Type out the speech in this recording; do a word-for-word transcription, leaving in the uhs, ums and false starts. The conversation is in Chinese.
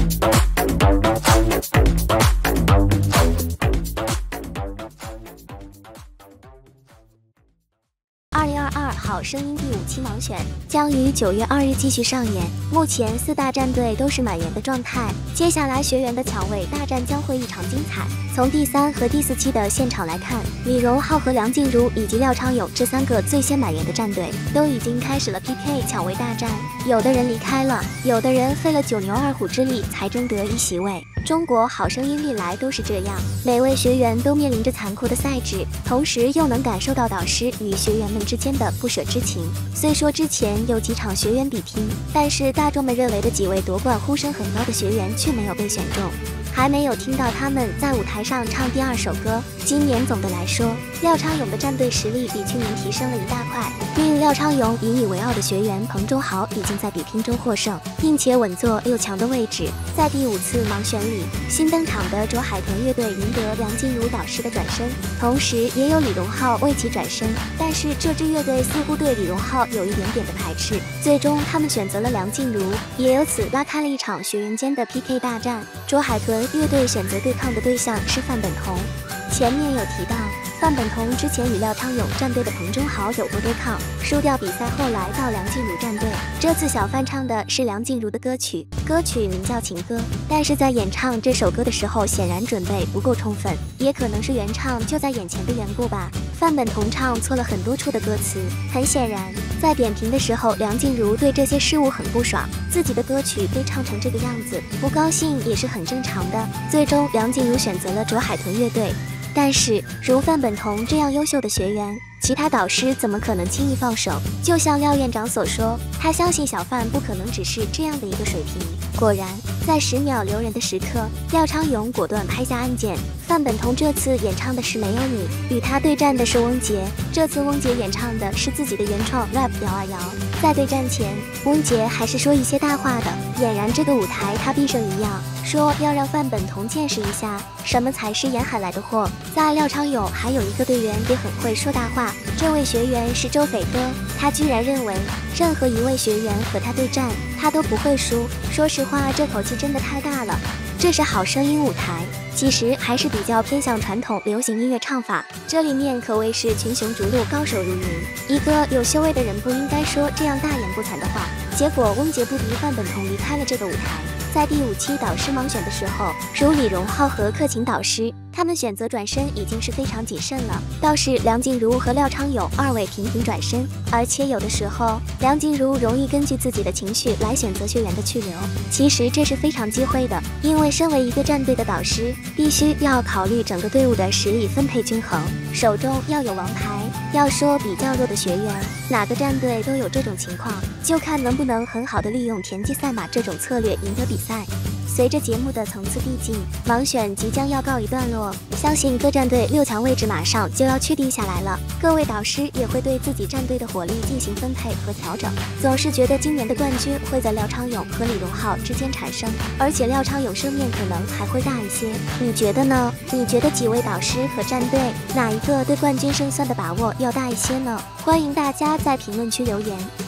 二零二二好声音第五期盲选将于九月二日继续上演，目前四大战队都是满员的状态，接下来学员的抢位大战将会异常精彩。从第三和第四期的现场来看，李荣浩和梁静茹以及廖昌永这三个最先满员的战队都已经开始了 P K 抢位大战，有的人离开了，有的人费了九牛二虎之力才争得一席位。中国好声音历来都是这样，每位学员都面临着残酷的赛制，同时又能感受到导师与学员们之间的不舍之情。虽说之前有几场学员比拼，但是大众们认为的几位夺冠呼声很高的学员却没有被选中，还没有听到他们在舞台上唱第二首歌。今年总的来说，廖昌永的战队实力比去年提升了一大块，令廖昌永引以为傲的学员彭中豪已经在比拼中获胜，并且稳坐六强的位置。在第五次盲选里，新登场的卓海豚乐队赢得梁静茹导师的转身，同时也有李荣浩为其转身，但是这支乐队似乎对李荣浩有一点点的排斥，最终他们选择了梁静茹，也由此拉开了一场学员间的 P K 大战。卓海豚乐队选择对抗的对象是范本同。前面有提到，范本同之前与廖昌永战队的彭中豪有过对抗，输掉比赛后来到梁静茹战队。这次小范唱的是梁静茹的歌曲，歌曲名叫《情歌》，但是在演唱这首歌的时候，显然准备不够充分，也可能是原唱就在眼前的缘故吧。范本同唱错了很多处的歌词，很显然，在点评的时候，梁静茹对这些事物很不爽，自己的歌曲被唱成这个样子，不高兴也是很正常的。最终，梁静茹选择了卓海豚乐队。但是，如范本同这样优秀的学员，其他导师怎么可能轻易放手？就像廖院长所说，他相信小范不可能只是这样的一个水平。果然，在十秒留人的时刻，廖昌永果断拍下按键。范本同这次演唱的是《没有你》，与他对战的是翁杰。这次翁杰演唱的是自己的原创 rap《摇啊摇》。在对战前，翁杰还是说一些大话的，俨然这个舞台他必胜一样，说要让范本同见识一下什么才是沿海来的货。在廖昌永还有一个队员也很会说大话，这位学员是周斐哥，他居然认为任何一位学员和他对战，他都不会输。说实话，这口气真的太大了。这是好声音舞台，其实还是比较偏向传统流行音乐唱法，这里面可谓是群雄逐鹿，高手如云。一个有修为的人不应该说这样大言不惭的话。结果翁杰不敌范本同离开了这个舞台。在第五期导师盲选的时候，如李荣浩和克勤导师，他们选择转身已经是非常谨慎了，倒是梁静茹和廖昌永二位频频转身，而且有的时候梁静茹容易根据自己的情绪来选择学员的去留，其实这是非常忌讳的，因为身为一个战队的导师，必须要考虑整个队伍的实力分配均衡，手中要有王牌。要说比较弱的学员，哪个战队都有这种情况，就看能不能很好的利用田忌赛马这种策略赢得比赛。随着节目的层次递进，盲选即将要告一段落，相信各战队六强位置马上就要确定下来了。各位导师也会对自己战队的火力进行分配和调整。总是觉得今年的冠军会在廖昌永和李荣浩之间产生，而且廖昌永胜面可能还会大一些。你觉得呢？你觉得几位导师和战队哪一个对冠军胜算的把握要大一些呢？欢迎大家在评论区留言。